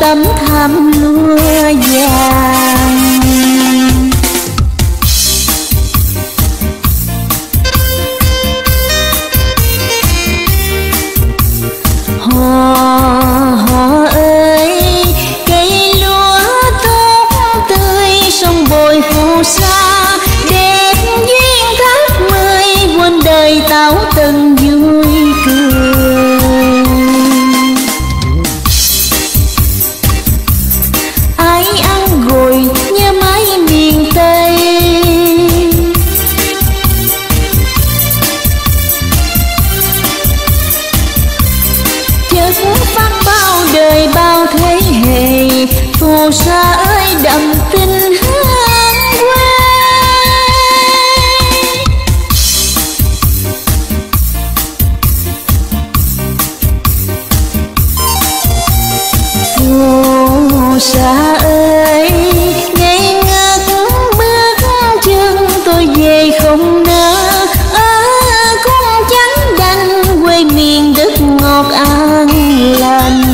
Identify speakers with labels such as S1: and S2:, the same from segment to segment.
S1: tấm thảm lúa vàng. Họ ơi, cây lúa tốt tươi sông bồi phù sa, đẹp duyên thác mươi quên đời tảo từng vui cười. Ai ăn gồi nhớ mái miền Tây, chất phát bao đời bao thế hệ, phù sa ơi đậm tình hương quê. Phù sa ơi, ngây ngất bước chân tôi về không nỡ, cũng chẳng đành quê miền đất ngọt an lành.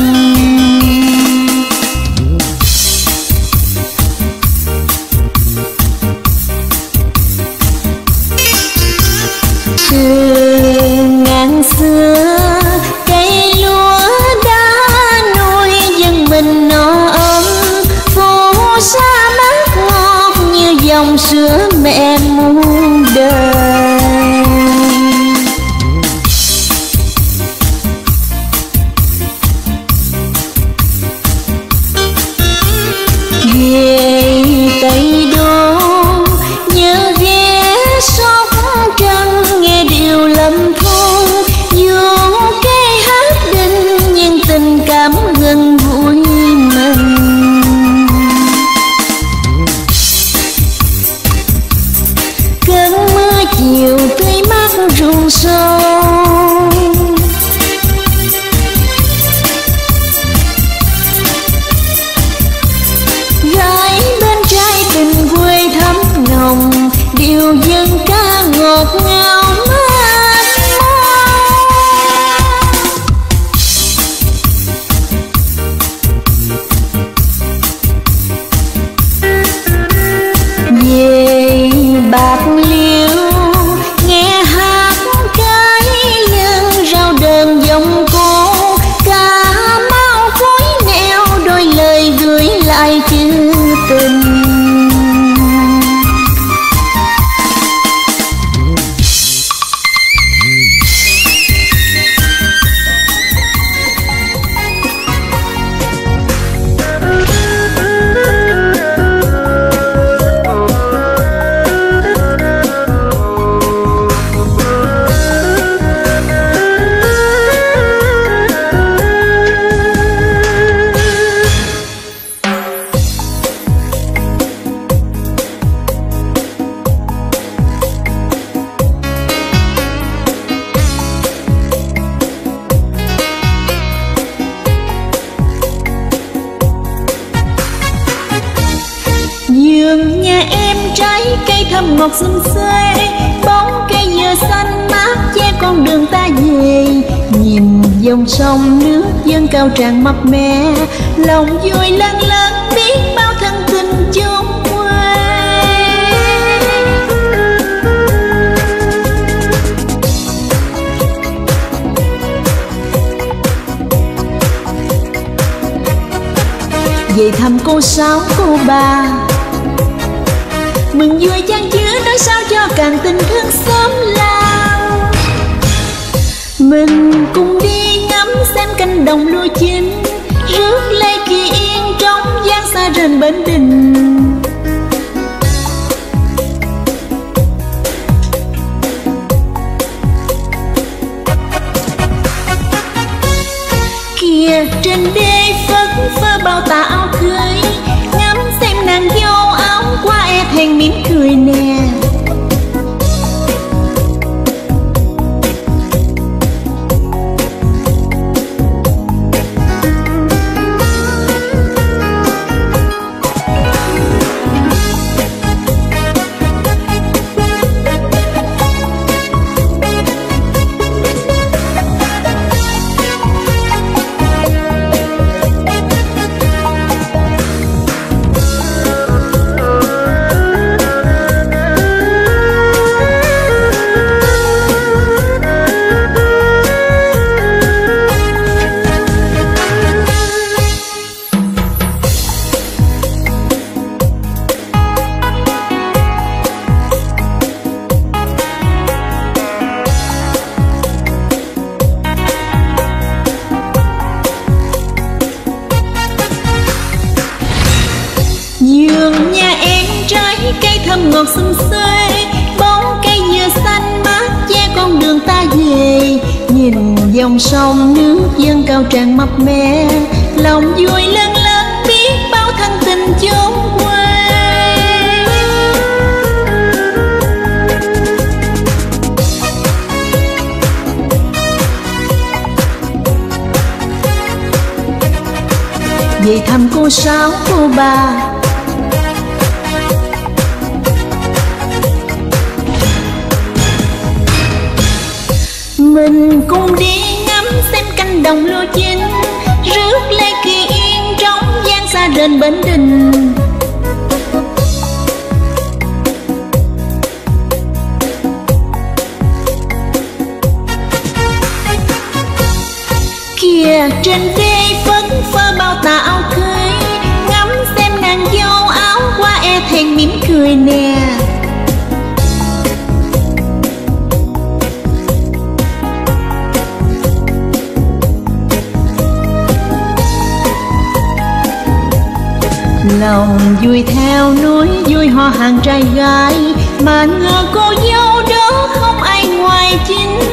S1: Từ ngàn xưa cây lúa đã nuôi dân mình no ấm, phù sa mát ngọt như dòng sữa mẹ muôn đời. Về Tây Đô nhớ ghé Sóc Trăng, nghe điệu lâm thôn dù cây hát đinh nhưng tình cảm gần gũi mình. Cơn mưa chiều tươi mát ruộng sâu, gái bên trai tình quê thắm nồng, điệu dân ca ngọt ngào mát mát. Về Bạc Liêu nghe hát cái lưng rau đờn giọng cô, Cà Mau khối neo đôi lời gửi lại chữ tình. Vườn nhà em trái cây thơm ngọt xum xuê, bóng cây dừa xanh mát che con đường ta về. Nhìn dòng sông nước dâng cao tràn mập mè, lòng vui lân lân biết bao thân tình chung quê. Về thăm cô Sáu cô Ba, mừng vui chan chứa nói sao cho càng tình thương xóm làng. Mình cùng đi ngắm xem cánh đồng lúa chín, rước lê kỳ yên trong gian xa rền bến đình. Kìa trên đê phất phơ bao tà áo cưới, ngắm xem nàng dâu áo qua e thèn mỉm cười nè. thơm ngọt xum xuê, bóng cây dừa xanh mát che con đường ta về. Nhìn dòng sông nước dâng cao tràn mập mè, lòng vui lớn lớn biết bao thân tình chốn quê. Về thăm cô Sáu cô Ba, mình cùng đi ngắm xem cánh đồng lúa chín, rước lê kỳ yên trong gian xa đền Bến Đình. Kìa trên đê phấn phơ bao tà áo cưới, ngắm xem nàng dâu áo qua e thẹn mỉm cười nè. Lòng vui theo núi vui ho hàng trai gái, mà ngờ cô dâu đó không ai ngoài chính.